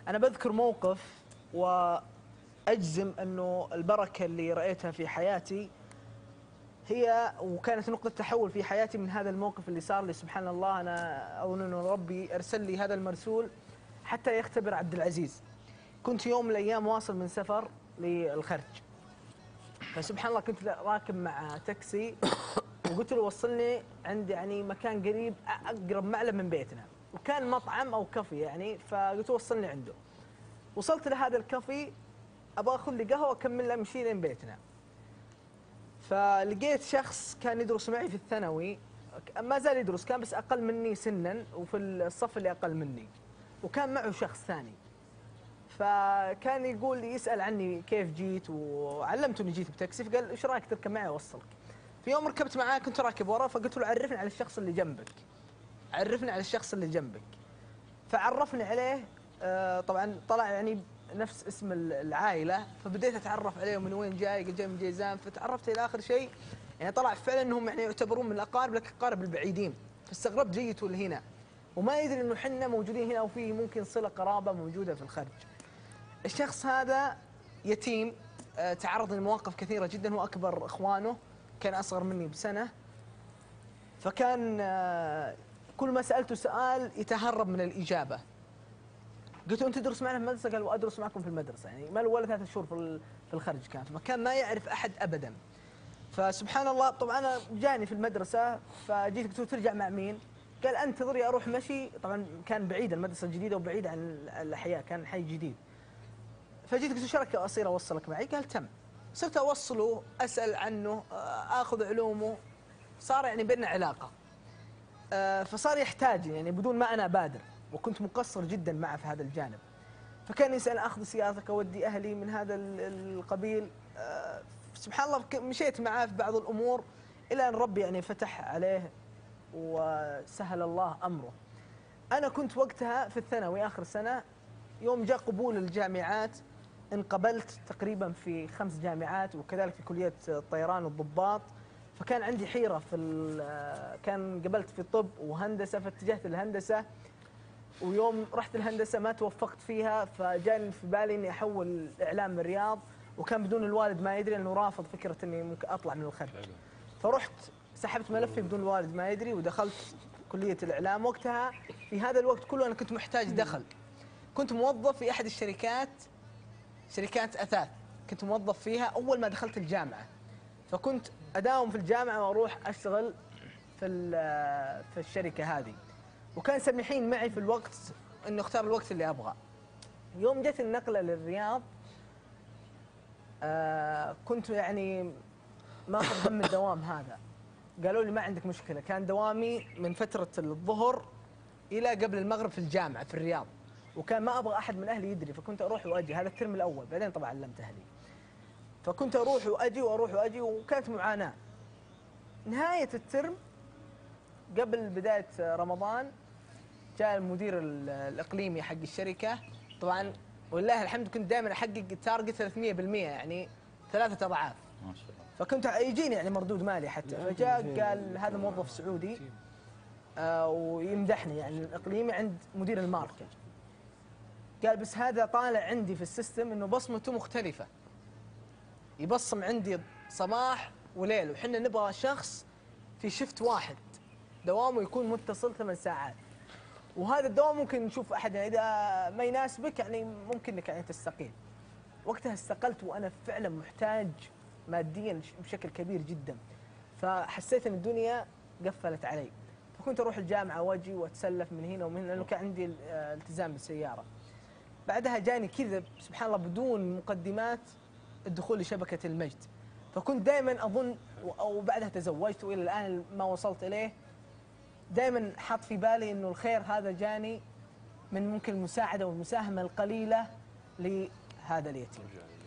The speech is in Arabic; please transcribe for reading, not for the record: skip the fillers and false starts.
أنا بذكر موقف وأجزم أنه البركة اللي رأيتها في حياتي هي وكانت نقطة تحول في حياتي من هذا الموقف اللي صار لي. سبحان الله، أنا أظن أنه ربي أرسل لي هذا المرسول حتى يختبر عبد العزيز. كنت يوم من الأيام واصل من سفر للخرج، فسبحان الله كنت راكب مع تاكسي وقلت له وصلني عند يعني مكان قريب، أقرب معلم من بيتنا، وكان مطعم أو كافي يعني، فقلت له وصلني عنده. وصلت لهذا الكافي ابغى اخذ لي قهوه واكمل امشي لين بيتنا. فلقيت شخص كان يدرس معي في الثانوي، ما زال يدرس، كان بس اقل مني سنا وفي الصف اللي اقل مني، وكان معه شخص ثاني. فكان يقول يسال عني كيف جيت، وعلمته اني جيت بتاكسي، فقال ايش رايك تركب معي اوصلك. في يوم ركبت معاه كنت راكب ورا، فقلت له عرفني على الشخص اللي جنبك، عرفني على الشخص اللي جنبك. فعرفني عليه. طبعا طلع يعني نفس اسم العائله، فبديت اتعرف عليه من وين جاي، قال جاي من جيزان، فتعرفت الى اخر شيء. يعني طلع فعلا انهم يعني يعتبرون من الاقارب، لكن اقارب البعيدين. فاستغربت جيته لهنا وما يدري انه حنا موجودين هنا وفي ممكن صله قرابه موجوده في الخرج. الشخص هذا يتيم، تعرض لمواقف كثيره جدا، هو اكبر اخوانه، كان اصغر مني بسنه. فكان كل ما سالته سؤال يتهرب من الاجابه. قلت له انت تدرس معنا في المدرسه؟ قال وادرس معكم في المدرسه، يعني ما له ولا 3 شهور في الخرج، كان في مكان ما يعرف احد ابدا. فسبحان الله، طبعا انا جاني في المدرسه، فجيت قلت له ترجع مع مين؟ قال انتظري اروح مشي. طبعا كان بعيد، المدرسه جديده وبعيد عن الاحياء، كان حي جديد. فجيت قلت له شرك اصير اوصلك معي؟ قال تم. صرت اوصله، اسال عنه، اخذ علومه، صار يعني بيننا علاقه. فصار يحتاجني يعني بدون ما انا ابادر، وكنت مقصر جدا معه في هذا الجانب. فكان يسأل اخذ سيارتك اودي اهلي من هذا القبيل. سبحان الله مشيت معاه في بعض الامور الى ان ربي يعني فتح عليه وسهل الله امره. انا كنت وقتها في الثانوي اخر سنه، يوم جاء قبول الجامعات انقبلت تقريبا في 5 جامعات، وكذلك في كليه الطيران والضباط. فكان عندي حيره كان قبلت في طب وهندسه، فاتجهت للهندسه. ويوم رحت الهندسه ما توفقت فيها، فجاني في بالي اني احول الاعلام من الرياض، وكان بدون الوالد ما يدري، لانه رافض فكره اني ممكن اطلع من الخرج. فرحت سحبت ملفي بدون الوالد ما يدري، ودخلت كليه الاعلام. وقتها في هذا الوقت كله انا كنت محتاج دخل، كنت موظف في احد شركات اثاث، كنت موظف فيها اول ما دخلت الجامعه. فكنت اداوم في الجامعه واروح اشتغل في الشركه هذه، وكان سميحين معي في الوقت انه اختار الوقت اللي ابغاه. يوم جت النقله للرياض، كنت يعني ماخذ هم الدوام هذا. قالوا لي ما عندك مشكله، كان دوامي من فتره الظهر الى قبل المغرب في الجامعه في الرياض، وكان ما ابغى احد من اهلي يدري، فكنت اروح واجي. هذا الترم الاول، بعدين طبعا علمت اهلي. فكنت اروح واجي واروح واجي، وكانت معاناه. نهايه الترم قبل بدايه رمضان جاء المدير الاقليمي حق الشركه. طبعا ولله الحمد كنت دائما احقق التارجت 300%، يعني 3 اضعاف ما شاء الله. فكنت يجيني يعني مردود مالي حتى. فجاء قال هذا موظف سعودي ويمدحني يعني الاقليمي عند مدير الماركه. قال بس هذا طالع عندي في السيستم انه بصمته مختلفه، يبصم عندي صباح وليل، وحنا نبغى شخص في شفت واحد دوامه يكون متصل 8 ساعات. وهذا الدوام ممكن نشوف احد يعني اذا ما يناسبك يعني ممكن انك يعني تستقيل. وقتها استقلت وانا فعلا محتاج ماديا بشكل كبير جدا، فحسيت ان الدنيا قفلت علي. فكنت اروح الجامعه واجي واتسلف من هنا ومن هنا، لانه كان عندي التزام بالسياره. بعدها جاني كذا سبحان الله بدون مقدمات الدخول لشبكه المجد. فكنت دائما اظن، وبعدها تزوجت والى الان ما وصلت اليه، دائما حاط في بالي انه الخير هذا جاني من ممكن المساعده والمساهمه القليله لهذا اليتيم.